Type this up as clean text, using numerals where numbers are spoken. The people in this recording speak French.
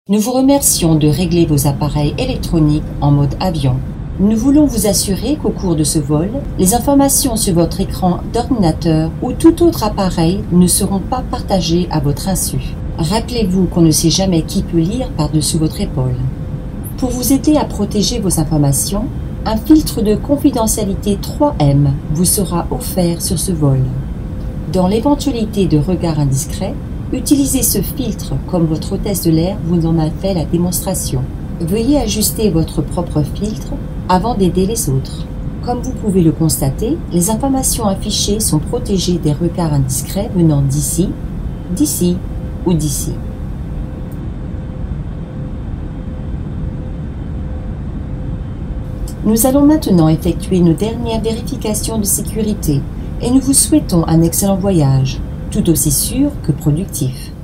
Nous vous remercions de régler vos appareils électroniques en mode avion. Nous voulons vous assurer qu'au cours de ce vol, les informations sur votre écran d'ordinateur ou tout autre appareil ne seront pas partagées à votre insu. Rappelez-vous qu'on ne sait jamais qui peut lire par-dessous votre épaule. Pour vous aider à protéger vos informations, un filtre de confidentialité 3M vous sera offert sur ce vol. Dans l'éventualité de regards indiscrets, utilisez ce filtre comme votre hôtesse de l'air vous en a fait la démonstration. Veuillez ajuster votre propre filtre avant d'aider les autres. Comme vous pouvez le constater, les informations affichées sont protégées des regards indiscrets venant d'ici ou d'ici. Nous allons maintenant effectuer nos dernières vérifications de sécurité et nous vous souhaitons un excellent voyage, tout aussi sûr que productif.